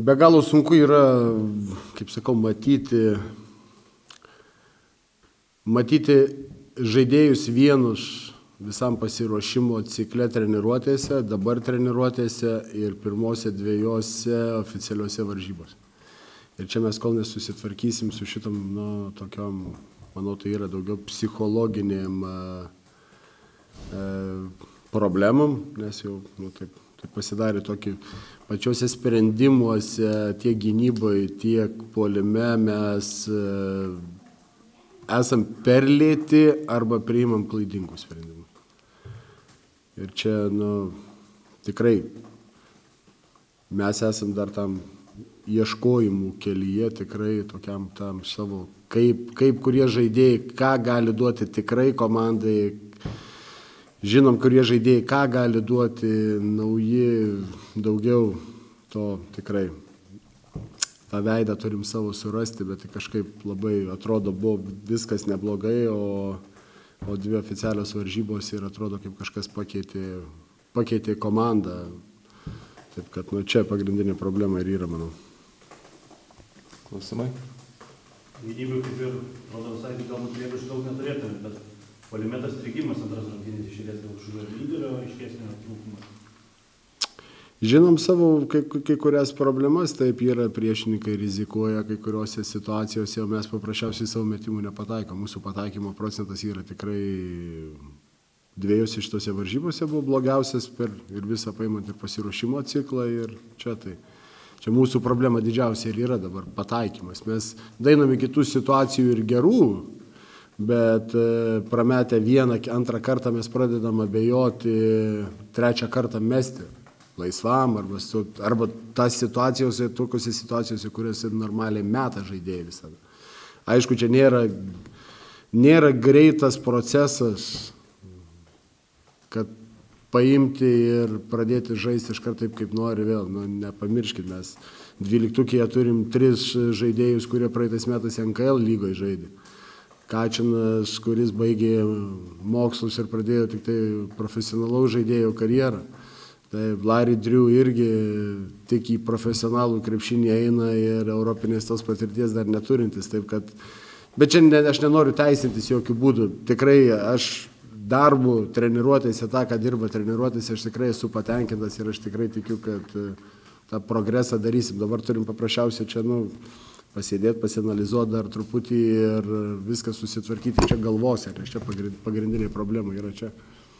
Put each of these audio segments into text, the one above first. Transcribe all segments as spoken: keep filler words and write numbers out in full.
Be galo sunku yra, kaip sakau, matyti, matyti žaidėjus vienus visam pasiruošimo cikle treniruotėse, dabar treniruotėse ir pirmose dviejose oficialiuose varžybose. Ir čia mes kol nesusitvarkysim su šitom, nu, tokiom, manau, tai yra daugiau psichologiniam e, problemam, nes jau, nu, taip, taip pasidarė tokį pačiuose sprendimuose, tiek gynybai, tiek puolime mes e, esam perlėti arba priimam klaidingus sprendimus. Ir čia, nu, tikrai mes esam dar tam ieškojimų kelyje, tikrai tokiam tam savo, kaip, kaip kurie žaidėjai, ką gali duoti tikrai komandai, žinom, kurie žaidėjai, ką gali duoti nauji, daugiau to tikrai. tą veidą turim savo surasti, bet kažkaip labai atrodo buvo viskas neblogai, o, o dvi oficialios varžybos ir atrodo kaip kažkas pakeitė, pakeitė komandą. Taip kad nu, čia pagrindinė problema ir yra, manau. Klausimai? Gynybai kaip ir, atrodo, visai galbūt priekaištų daug neturėtume, bet puolime tas strigimas antras rungtynės išėlės dėl kažkokio lyderio aiškesnio trūkumo. Žinom savo kai, kai kurias problemas, taip yra priešininkai rizikuoja kai kuriuose situacijose, o mes paprasčiausiai savo metimų nepataikom. Mūsų pataikymo procentas yra tikrai dviejose iš tose varžybose buvo blogiausias per ir visą paimant ir pasiruošimo ciklą ir čia tai. Čia mūsų problema didžiausia ir yra dabar pataikymas. Mes dainame kitų situacijų ir gerų, bet prametę vieną, antrą kartą mes pradedam abejoti, trečią kartą mesti laisvam arba, su, arba tas situacijose, tokiose situacijose, kuriuose normaliai meta žaidėjai visada. Aišku, čia nėra, nėra greitas procesas, kad paimti ir pradėti žaisti iškart taip, kaip nori vėl. Nu, nepamirškit, mes dvyliktukėje turim tris žaidėjus, kurie praeitais metais N K L lygoje žaidė. Kačinas, kuris baigė mokslus ir pradėjo tik tai profesionalaus žaidėjo karjerą. Taip, Larry Drew irgi tik į profesionalų krepšinį eina ir europinės tos patirties dar neturintis. Taip kad, bet čia ne, aš nenoriu teisintis jokių būdų. Tikrai aš darbu treniruotėse, tą, ką dirba treniruotėse, aš tikrai esu patenkintas ir aš tikrai tikiu, kad tą progresą darysim. Dabar turim paprasčiausiai čia nu, pasėdėti, pasianalizuoti dar truputį ir viską susitvarkyti čia galvose, nes čia pagrindinė problema yra čia.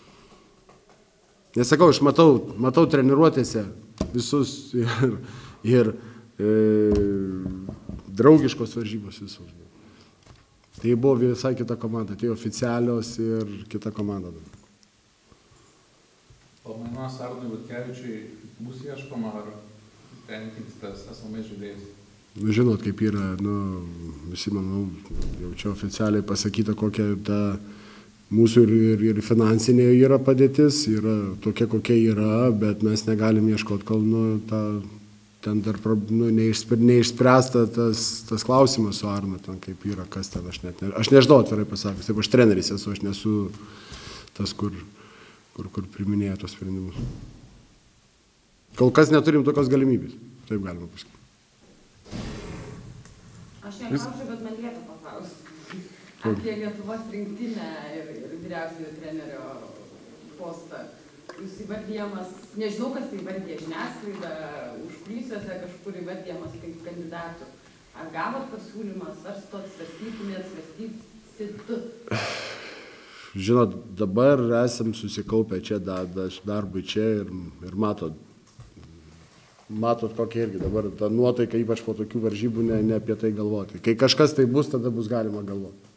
Nesakau, aš matau, matau treniruotėse visus ir, ir e, draugiškos varžybos visus. Tai buvo visai kita komanda, tai oficialios ir kita komanda. Pamainos Arnui Butkevičiui bus ieškoma ar tenkins tas esamais žaidėjais? Nu, žinot, kaip yra, nu, visi, manau, jau čia oficialiai pasakyta, kokia ta mūsų ir, ir, ir finansinė yra padėtis, yra tokia, kokia yra, bet mes negalim ieškoti, kol nu, ta, ten dar nu, neišspr, neišspręsta tas, tas klausimas su Arnu, ten kaip yra, kas ten, aš, net, aš nežinau atvirai pasakius, taip aš treneris esu, aš nesu tas, kur, kur, kur priminėja tos sprendimus. Kol kas neturim tokios galimybės, taip galima pasakyti. Aš neklausiu, bet man lieka paklausti apie Lietuvos rinktinę ir, ir vyriausiojo trenerio postą. Jūs įvardyjamas, nežinau, kas tai įvardė, žiniasklaida, užkuliuosiuose kažkur įvardyjamas kaip kandidatų. Ar gavot pasiūlymą, svarstot, svarstytumėt, svarstysit? Žinot, dabar esam susikaupę čia darbui čia ir, ir matot, matot kokia irgi dabar ta nuotaika, ypač po tokių varžybų, ne, ne apie tai galvoti. Kai kažkas tai bus, tada bus galima galvoti.